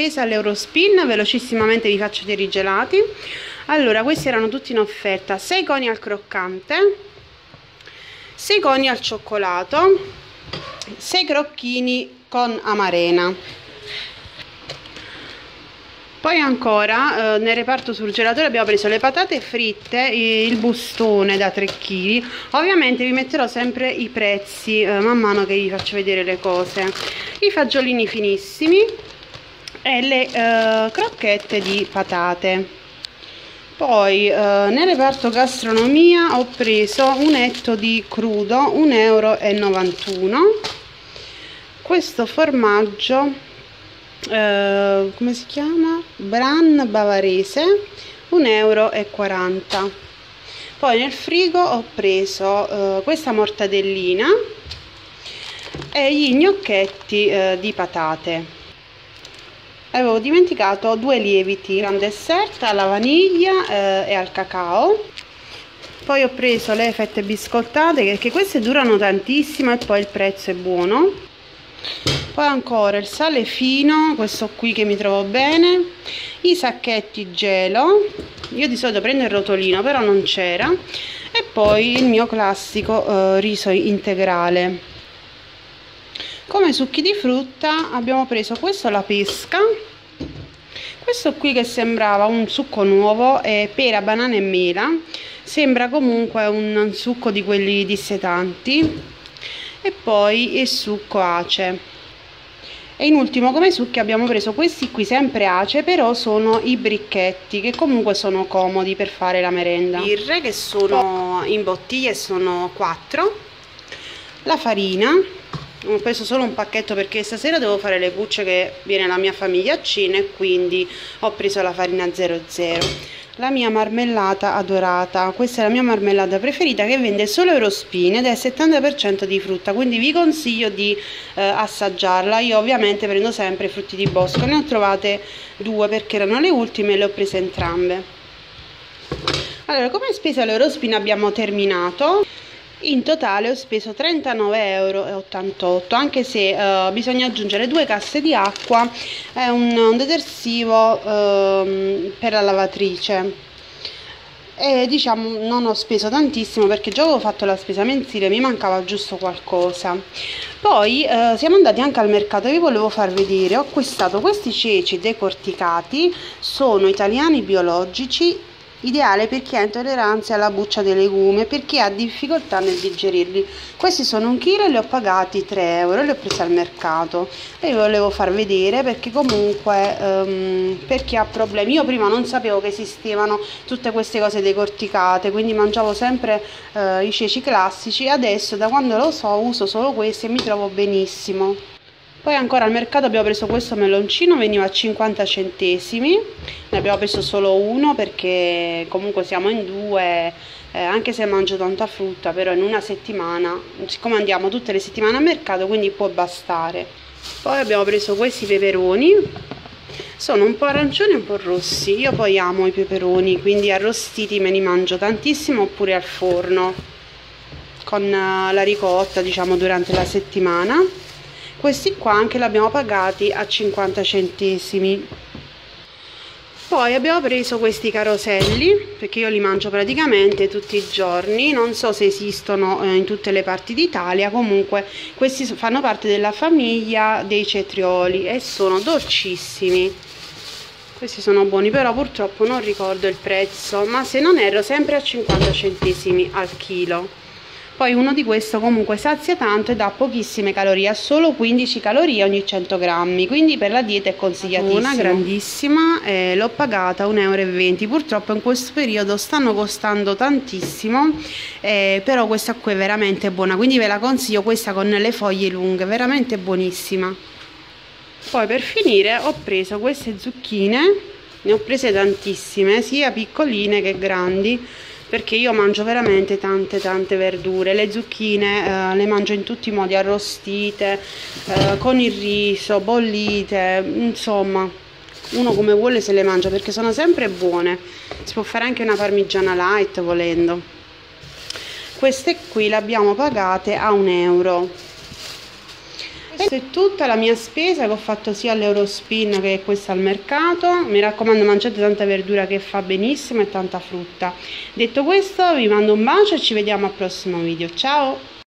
spesa all'Eurospin, velocissimamente vi faccio vedere i gelati. Allora, questi erano tutti in offerta: 6 coni al croccante, 6 coni al cioccolato, 6 crocchini con amarena. Poi ancora nel reparto surgelatore abbiamo preso le patate fritte, il bustone da 3 kg. Ovviamente vi metterò sempre i prezzi man mano che vi faccio vedere le cose. I fagiolini finissimi e le crocchette di patate. Poi nel reparto gastronomia ho preso un etto di crudo, 1,91 €. Questo formaggio come si chiama? Bran bavarese, 1,40 €. Poi nel frigo ho preso questa mortadellina e gli gnocchetti di patate. Avevo dimenticato 2 lieviti, un dessert alla vaniglia e al cacao. Poi ho preso le fette biscottate, perché queste durano tantissimo e poi il prezzo è buono. Poi ancora il sale fino, questo qui che mi trovo bene, i sacchetti gelo, io di solito prendo il rotolino però non c'era, e poi il mio classico riso integrale. Come succhi di frutta abbiamo preso questo alla pesca, questo qui che sembrava un succo nuovo, è pera, banana e mela, sembra comunque un succo di quelli dissetanti, e poi il succo ace. E in ultimo come succhi abbiamo preso questi qui sempre ace, però sono i bricchetti che comunque sono comodi per fare la merenda. Birre che sono in bottiglie, sono 4. La farina, ho preso solo un pacchetto perché stasera devo fare le bucce che viene la mia famiglia a cena, e quindi ho preso la farina 00. La mia marmellata adorata, questa è la mia marmellata preferita, che vende solo Eurospin ed è 70% di frutta, quindi vi consiglio di assaggiarla. Io ovviamente prendo sempre frutti di bosco, ne ho trovate 2 perché erano le ultime e le ho prese entrambe. Allora, come spesa all'Eurospin abbiamo terminato. In totale ho speso 39,88 €, anche se bisogna aggiungere 2 casse di acqua e un detersivo per la lavatrice. E diciamo non ho speso tantissimo perché già avevo fatto la spesa mensile, mi mancava giusto qualcosa. Poi siamo andati anche al mercato e vi volevo far vedere, ho acquistato questi ceci decorticati, sono italiani biologici, ideale per chi ha intolleranza alla buccia dei legumi e per chi ha difficoltà nel digerirli. Questi sono 1 chilo e li ho pagati 3 €, li ho presi al mercato e vi volevo far vedere perché comunque per chi ha problemi, io prima non sapevo che esistevano tutte queste cose decorticate, quindi mangiavo sempre i ceci classici, e adesso da quando lo so uso solo questi e mi trovo benissimo. Poi ancora al mercato abbiamo preso questo meloncino, veniva a 50 centesimi, ne abbiamo preso solo uno perché comunque siamo in 2, anche se mangio tanta frutta, però in una settimana, siccome andiamo tutte le settimane al mercato, quindi può bastare. Poi abbiamo preso questi peperoni, sono un po' arancioni e un po' rossi, io poi amo i peperoni, quindi arrostiti me li mangio tantissimo, oppure al forno con la ricotta, diciamo, durante la settimana. Questi qua anche li abbiamo pagati a 50 centesimi. Poi abbiamo preso questi caroselli perché io li mangio praticamente tutti i giorni, non so se esistono in tutte le parti d'Italia, comunque questi fanno parte della famiglia dei cetrioli e sono dolcissimi. Questi sono buoni, però purtroppo non ricordo il prezzo, ma se non erro sempre a 50 centesimi al chilo. Poi uno di questo comunque sazia tanto e dà pochissime calorie, ha solo 15 calorie ogni 100 grammi, quindi per la dieta è consigliatissimo. Una grandissima, l'ho pagata 1,20 €, purtroppo in questo periodo stanno costando tantissimo, però questa qui è veramente buona, quindi ve la consiglio, questa con le foglie lunghe, veramente buonissima. Poi per finire ho preso queste zucchine, ne ho prese tantissime, sia piccoline che grandi, perché io mangio veramente tante verdure. Le zucchine le mangio in tutti i modi, arrostite, con il riso, bollite, insomma uno come vuole se le mangia perché sono sempre buone. Si può fare anche una parmigiana light volendo. Queste qui le abbiamo pagate a 1 €. questa è tutta la mia spesa che ho fatto sia all'Eurospin che questa al mercato. Mi raccomando, mangiate tanta verdura che fa benissimo e tanta frutta. Detto questo, vi mando un bacio e ci vediamo al prossimo video. Ciao!